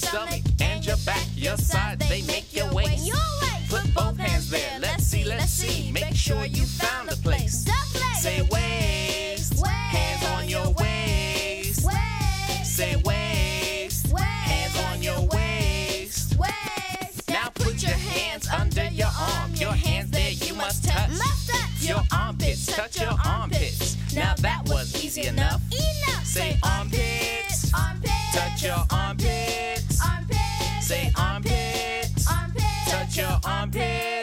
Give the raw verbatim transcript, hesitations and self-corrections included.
stomach and your back, your side, they make your waist. Put both hands there, let's see, let's see. Make sure you found the place. Say waist, hands on your waist. Say waist, hands on your waist. Now put your hands under your arm. Your hands there you must touch. Your armpits, touch your armpits. Now that was easy enough. Say armpits, touch your armpits. Say armpits, touch your armpits.